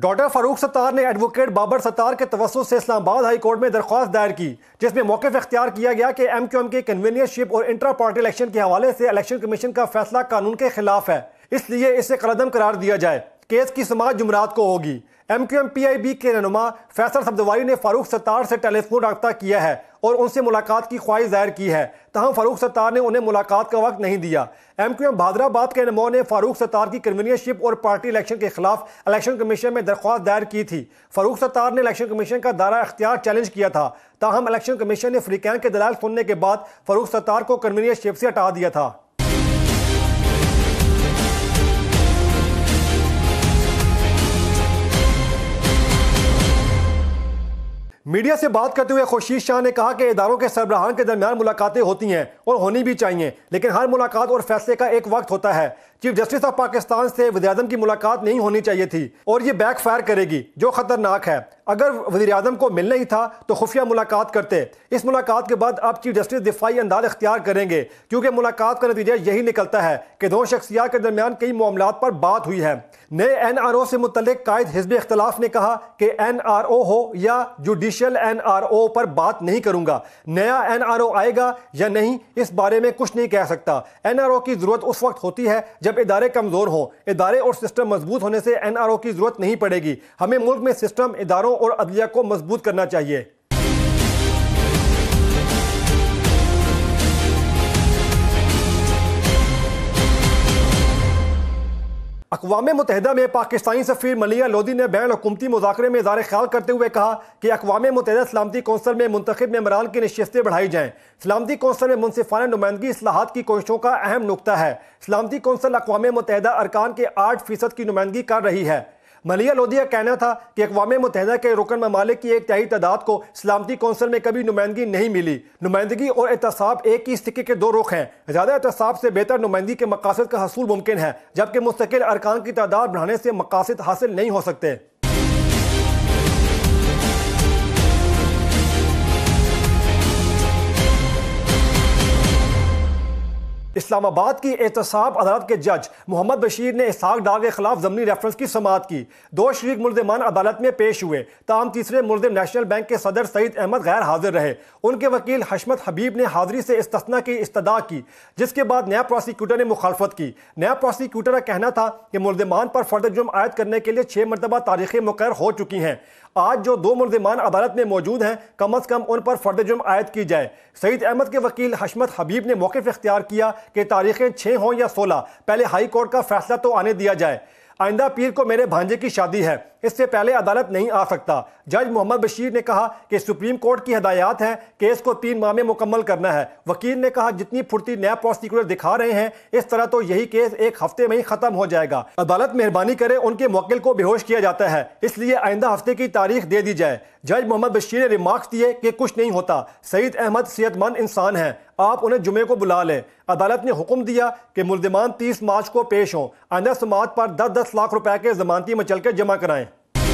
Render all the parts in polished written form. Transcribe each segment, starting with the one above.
Doctor Farooq Sattar ने advocate Babar Sattar के तवस्सुत से इस्लामाबाद हाई कोर्ट में दरख्वास्त दायर की, जिसमें मौक़िफ़ इख्तियार किया गया कि MQM के कन्वीनियंसशिप और इंट्रा पार्टी इलेक्शन के हवाले से इलेक्शन कमीशन का फैसला कानून के खिलाफ है, इसलिए इसे कलअदम करार दिया जाए। केस की समाअत जुमरात को होगी। MQM PIB के रहनुमा फैसल सब्ज़वारी ने फारूक सत्तार से टेलीफोन रब्ता किया है और उनसे मुलाकात की ख्वाहिश जाहिर की है, तहम फारूक सत्तार ने उन्हें मुलाकात का वक्त नहीं दिया। MQM भादराबाद के रहनुमाओं ने फारूक सत्तार की कन्वीनियंसशिप और पार्टी इलेक्शन के खिलाफ इलेक्शन कमीशन में दरख्वास्त दायर की थी। फारूक सत्तार ने इलेक्शन कमीशन का दायरा इख्तियार चैलेंज किया था, ताहम इलेक्शन कमीशन ने फरीकैन के दलाल सुनने के बाद फारूक सत्तार को कन्वीनियंसशिप से हटा दिया था। मीडिया से बात करते हुए खुर्शीद शाह ने कहा कि इदारों के सरबराहान के दरमियान मुलाकातें होती हैं और होनी भी चाहिए, लेकिन हर मुलाकात और फैसले का एक वक्त होता है। चीफ जस्टिस ऑफ पाकिस्तान से वज़ीर-ए-आज़म की मुलाकात नहीं होनी चाहिए थी और ये बैकफायर करेगी, जो खतरनाक है। अगर वज़ीर-ए-आज़म को मिलना ही था तो खुफिया मुलाकात करते। इस मुलाकात के बाद अब चीफ जस्टिस दिफाई अंदाज इख्तियार करेंगे, क्योंकि मुलाकात का नतीजा यही निकलता है कि दो शख्सियात के दरमियान कई मामलात पर बात हुई है। नए NRO से मुतल्लिक कायद हिज़्ब इख्तिलाफ ने कहा कि NRO हो या जुडिशल NRO पर बात नहीं करूंगा। नया NRO आएगा या नहीं, इस बारे में कुछ नहीं कह सकता। NRO की जरूरत उस वक्त होती है जब इदारे कमजोर हों। इदारे और सिस्टम मजबूत होने से NRO की जरूरत नहीं पड़ेगी। हमें मुल्क में सिस्टम, इदारों और अदलिया को मजबूत करना चाहिए। अक़वाम मुत्तहिदा में पाकिस्तानी सफ़ीर मलिया लोधी ने बैन हुकूमती मुज़ाकरे में इज़हार ख्याल करते हुए कहा कि अक़वाम मुत्तहिदा सलामती कौंसिल में मुंतखब मेंबरान की नशिस्तें बढ़ाई जाएँ। सलामती कौंसिल में मुनसिफाना नुमाइंदगी इस्लाहात की कोशिशों का अहम नुक्ता है। सलामती कौंसिल अक़वाम मुत्तहिदा अरकान के 8% की नुमाइंदगी कर रही है। मलिया लोधी का कहना था कि अक़वाम मुत्तहिदा के रुकन ममालिक की एक तिहाई तादाद को सलामती कौंसिल में कभी नुमाइंदगी नहीं मिली। नुमाइंदगी और एहतसाब एक ही सिक्के के दो रुख हैं। ज़्यादा एहतसाब से बेहतर नुमाइंदगी के मकासद का हसूल मुमकिन है, जबकि मुस्तकिल अरकान की तादाद बढ़ाने से मकासद हासिल नहीं हो सकते। इस्लामाबाद की एहतसाब अदालत के जज मोहम्मद बशीर ने इसहाक डार के खिलाफ ज़मनी रेफरेंस की समाअत की। दो शरीक मुल्ज़िमान अदालत में पेश हुए, ताहम तीसरे मुल्ज़िम नेशनल बैंक के सदर सईद अहमद गैर हाजिर रहे। उनके वकील हशमत हबीब ने हाजिरी से इस्तस्ना की इस्तदा की, जिसके बाद नया प्रोसिक्यूटर ने मुखालफत की। नया प्रोसिक्यूटर का कहना था कि मुल्ज़िमान पर फर्द जुर्म आयद करने के लिए 6 मरतबा तारीखें मुकर्रर हो चुकी हैं। आज जो दो मुल्ज़िमान अदालत में मौजूद हैं, कम अज़ कम उन पर फर्द जुर्म आयद की जाए। सईद अहमद के वकील हशमत हबीब ने मौक़िफ़ इख्तियार किया कि तारीखें 6 हों या 16, पहले हाई कोर्ट का फैसला तो आने दिया जाए। आइंदा पीर को मेरे भांजे की शादी है, इससे पहले अदालत नहीं आ सकता। जज मोहम्मद बशीर ने कहा कि सुप्रीम कोर्ट की हदायत है, केस को 3 माह में मुकम्मल करना है। वकील ने कहा जितनी फुर्ती नया प्रोसिक्यूटर दिखा रहे हैं, इस तरह तो यही केस 1 हफ्ते में ही खत्म हो जाएगा। अदालत मेहरबानी करे, उनके मुवक्किल को बेहोश किया जाता है, इसलिए आइंदा हफ्ते की तारीख दे दी जाए। जज मोहम्मद बशीर ने रिमार्क्स दिए कि कुछ नहीं होता, सईद अहमद सेहतमंद इंसान हैं, आप उन्हें जुमे को बुला लें। अदालत ने हुक्म दिया कि मुल्ज़िमान 30 मार्च को पेश हों। आइंदा समाअत पर 10-10 लाख रुपए के जमानती मचलके जमा कराएं।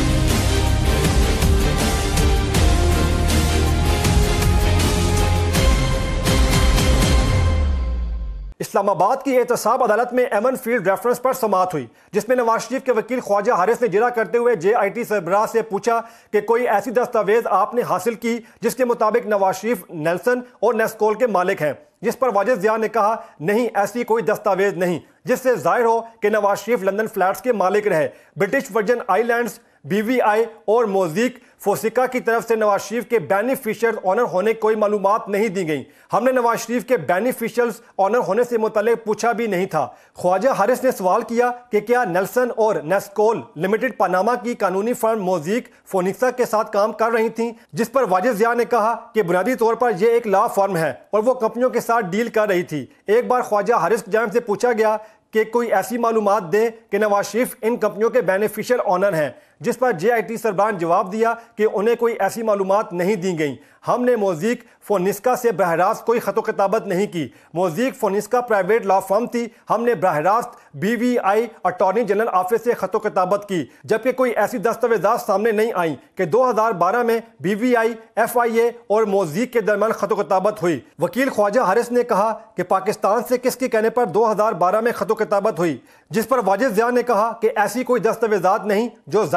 इस्लामाबाद की एहतसाब अदालत में एमन फील्ड रेफरेंस पर समाअत हुई, जिसमें नवाज शरीफ के वकील ख्वाजा हारिस ने जिरा करते हुए JIT सरबराह से पूछा कि कोई ऐसी दस्तावेज आपने हासिल की जिसके मुताबिक नवाज शरीफ नेल्सन और नेस्कोल के मालिक हैं, जिस पर वाजिद ज़िया ने कहा नहीं, ऐसी कोई दस्तावेज नहीं, जिससे जाहिर हो कि नवाज शरीफ लंदन फ्लैट्स के मालिक रहे। ब्रिटिश वर्जन आइलैंड्स, BVI और मोज़ीक फोसिका की तरफ से नवाज शरीफ के बेनिफिशियल ऑनर होने की कोई मालूमात नहीं दी गई। हमने नवाज शरीफ के बेनिफिशियल्स ऑनर होने से मुतल्लिक पूछा भी नहीं था। ख्वाजा हारिस ने सवाल किया कि क्या नेल्सन और नेस्कोल लिमिटेड पनामा की कानूनी फर्म मोज़ीक फोनिक्सा के साथ काम कर रही थी, जिस पर वाजिद ज़िया ने कहा कि बुनियादी तौर पर यह एक लॉ फर्म है और वो कंपनियों के साथ डील कर रही थी। एक बार ख्वाजा हारिस की जानिब से पूछा गया कि कोई ऐसी मालूमात दे कि नवाज शरीफ इन कंपनियों के बेनिफिशियल ऑनर हैं, जिस पर JIT सरबराह ने जवाब दिया कि उन्हें कोई ऐसी मालूमात नहीं दी गई। हमने मोज़ीक फोनिस्का से बरह रास्त कोई खतो किताबत नहीं की। Mossack Fonseca private law firm थी। हमने बरह रास्त BVI अटॉर्नी जनरल ऑफिस से खतो किताबत की, जबकि कोई ऐसी दस्तावेजात सामने नहीं आई कि 2012 में BVI, FIA और मोज़ीक के दरमियान खतो किताबत हुई। वकील ख्वाजा हारिस ने कहा कि पाकिस्तान से किसके कहने पर 2012 में खतो किताबत हुई, जिस पर वाजिद ज़िया ने कहा कि ऐसी कोई दस्तावेजात नहीं जो जाहिर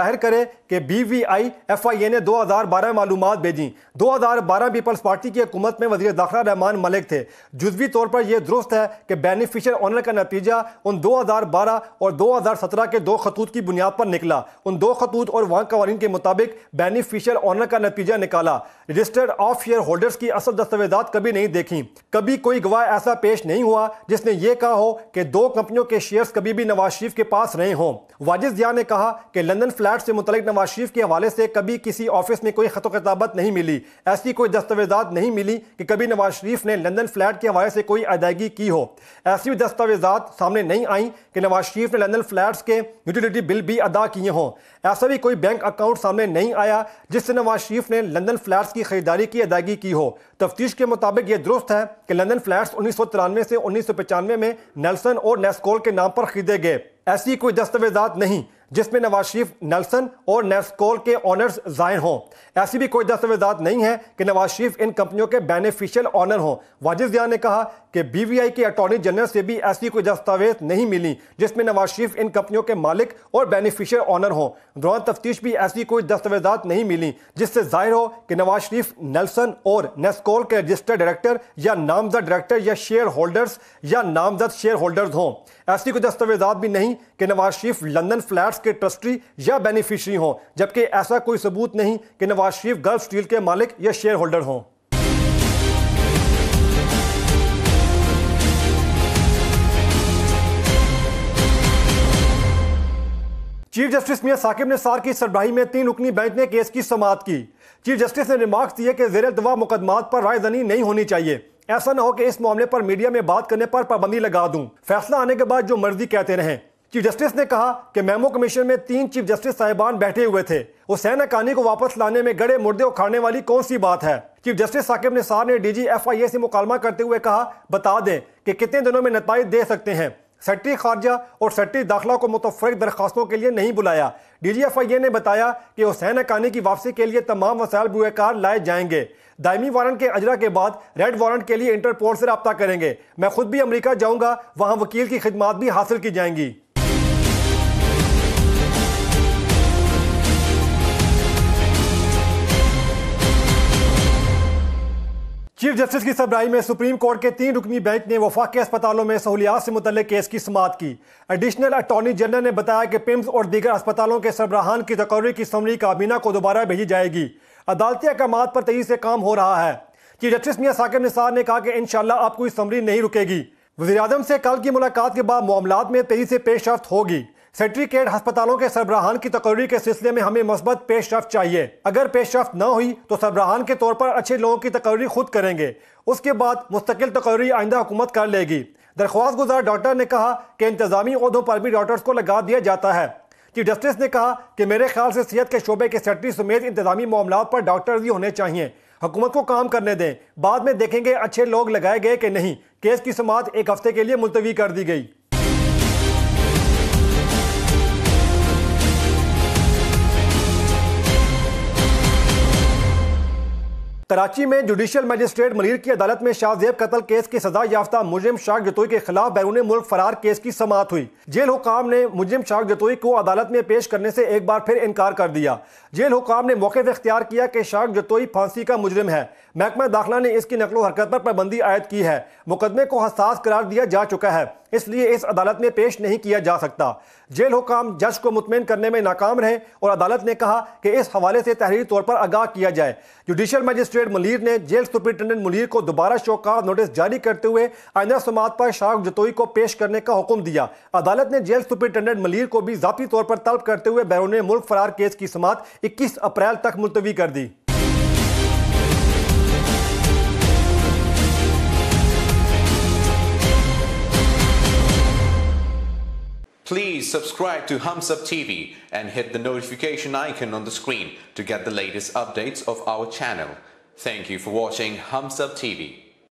जाहिर करे कि BVI FIA ने 2012 मालूमात भेजी। 2012 पीपल्स पार्टी की हुकूमत में वज़ीर दाखिला रहमान मलिक थे। जुज़वी तौर पर यह दुरुस्त है कि बेनिफिशियल ऑनर का नतीजा उन 2012 और 2017 के 2 खतूत की बुनियाद पर निकला। उन 2 खतूत और वहाँ कवानीन के मुताबिक बेनिफिशियल ऑनर का नतीजा निकाला। रजिस्टर्ड ऑफ शेयर होल्डर्स की असल दस्तावेजात कभी नहीं देखी। कभी कोई गवाह ऐसा पेश नहीं हुआ जिसने यह कहा हो कि 2 कंपनियों के शेयर्स कभी भी नवाज शरीफ के पास रहे हों। वाजिद ज़िया ने कहा कि लंदन फ्लैट से मुतल्लिक नवाज शरीफ के हवाले से कभी किसी ऑफिस में कोई खत किताबत नहीं मिली। ऐसी कोई दस्तावेजात नहीं मिली कि कभी नवाज शरीफ ने लंदन फ्लैट के हवाले से कोई अदायगी की हो। ऐसी दस्तावेजात सामने नहीं आई कि नवाज शरीफ ने लंदन फ्लैट्स के यूटिलिटी बिल भी अदा किए हों। ऐसा भी कोई बैंक अकाउंट सामने नहीं आया जिससे नवाज शरीफ ने लंदन फ्लैट्स की खरीदारी की अदायगी की हो। तफ्तीश के मुताबिक यह दुरुस्त है कि लंदन फ्लैट्स 1993 से 1995 में नेल्सन और नेस्कोल के नाम पर खरीदे गए। ऐसी कोई दस्तावेजात नहीं जिसमें नवाज शरीफ नेल्सन और नेस्कोल के ऑनर्स जाहिर हों। ऐसी भी कोई दस्तावेजात नहीं है कि नवाज शरीफ इन कंपनियों के बेनिफिशियल ऑनर हों। वाजिद ज़िया ने कहा कि BVI के अटॉर्नी जनरल से भी ऐसी कोई दस्तावेज नहीं मिली जिसमें नवाज शरीफ इन कंपनियों के मालिक और बेनिफिशियल ऑनर हों। दौरान तफ्तीश भी ऐसी कोई दस्तावेजात नहीं मिली जिससे जाहिर हो कि नवाज शरीफ नेल्सन और नेस्कोल के रजिस्टर्ड डायरेक्टर या नामजद डायरेक्टर या शेयर होल्डर्स या नामजद शेयर होल्डर्स हों। ऐसी कोई दस्तावेजात भी नहीं कि नवाज शरीफ लंदन फ्लैट्स के ट्रस्टी या बेनिफिशरी हों, जबकि ऐसा कोई सबूत नहीं कि नवाज शरीफ गल्फ स्टील के मालिक या शेयर होल्डर हों। चीफ जस्टिस मियां साकिब निसार की सरबराही में 3 रुकनी बेंच ने केस की समाअत की। चीफ जस्टिस ने रिमार्क्स दिए कि ज़ेर दवा मुकदमात पर रायज़नी नहीं होनी चाहिए। ऐसा न हो कि इस मामले पर मीडिया में बात करने पर पाबंदी लगा दूं, फैसला आने के बाद जो मर्जी कहते रहें। चीफ जस्टिस ने कहा कि मेमो कमीशन में 3 चीफ जस्टिस साहिबान बैठे हुए थे। हुसैन हक्कानी को वापस लाने में गड़े मुर्दे उखाड़ने वाली कौन सी बात है। चीफ जस्टिस साकिब निसार ने DG FIA से मुकालमा करते हुए कहा, बता दें कि कितने दिनों में नताइज दे सकते हैं। सेक्रेटरी खारजा और सेक्रेटरी दाखिला को मुतफ़र्रिक़ दरखास्तों के लिए नहीं बुलाया। DG FIA ने बताया कि हुसैन हक्कानी की वापसी के लिए तमाम वसाइल बुएकार लाए जाएंगे। दायमी वारंट के अजरा के बाद रेड वारंट के लिए इंटरपोल से रब्ता करेंगे। मैं खुद भी अमेरिका जाऊंगा, वहां वकील की खिदमात भी हासिल की जाएंगी। चीफ जस्टिस की सरबराही में सुप्रीम कोर्ट के 3 रुकनी बेंच ने वफाक के अस्पतालों में सहूलियात से मुतल्लिक केस की समाअत की। एडिशनल अटॉर्नी जनरल ने बताया कि पिम्स और दीगर अस्पतालों के सरबराहान की तकर्री की समरी काबीना को दोबारा भेजी जाएगी। अदालती अहकामात पर तेजी से काम हो रहा है। चीफ जस्टिस मियां साकिब निसार ने कहा कि इंशाअल्लाह अब कोई समरी नहीं रुकेगी। वज़ीर-ए-आज़म से कल की मुलाकात के बाद मामलात में तेजी से पेशरफ्त होगी। सेक्रेटरीकेट अस्पतालों के सरबराहान की तकर्री के सिलसिले में हमें मस्बत पेशरफ्त चाहिए। अगर पेशरफ्त न हुई तो सरबराहान के तौर पर अच्छे लोगों की तकर्री खुद करेंगे। उसके बाद मुस्तकिल तकर्री आइंदा हुकूमत कर लेगी। दरख्वास्त गुजार डॉक्टर ने कहा कि इंतजामी ओहदों पर भी डॉक्टर्स को लगा दिया जाता है। चीफ जस्टिस ने कहा कि मेरे ख्याल से सेहत के शोबे के सेक्रेटरी समेत इंतजामी मामलात पर डॉक्टर भी होने चाहिए। हुकूमत को काम करने दें, बाद में देखेंगे अच्छे लोग लगाए गए कि नहीं। केस की समाअत 1 हफ्ते के लिए मुलतवी कर दी गई। कराची में जुडिशियल मजिस्ट्रेट मलीर की अदालत में शाहजेब कत्ल केस की सजा याफ्ता मुजरिम शाख जतोई के खिलाफ बैरून मुल्क फरार केस की समाअत हुई। जेल हुकाम ने मुजरिम शाख जतोई को अदालत में पेश करने से एक बार फिर इनकार कर दिया। जेल हुकाम ने मौके पर इख्तियार किया कि शाख जतोई फांसी का मुजरिम है। महकमा दाखिला ने इसकी नकलो हरकत पर पाबंदी आयद की है। मुकदमे को हसास करार दिया जा चुका है, इसलिए इस अदालत में पेश नहीं किया जा सकता। जेल हुकाम जज को मुतमईन करने में नाकाम रहे और अदालत ने कहा कि इस हवाले से तहरीरी तौर पर आगाह किया जाए। जुडिशियल मजिस्ट्रेट मुनीर ने जेल सुपरिटेंडेंट मुनीर को दोबारा शोकाज नोटिस जारी करते हुए आइंदा समाअत पर शाख जतोई को पेश करने का हुक्म दिया। अदालत ने जेल सुपरिटेंडेंट मुनीर को भी ज़ाती तौर पर तलब करते हुए बैरून मुल्क फरार केस की समाअत 21 अप्रैल तक मुलतवी कर दी। Please subscribe to Hums Up TV and hit the notification icon on the screen to get the latest updates of our channel. Thank you for watching Hums Up TV.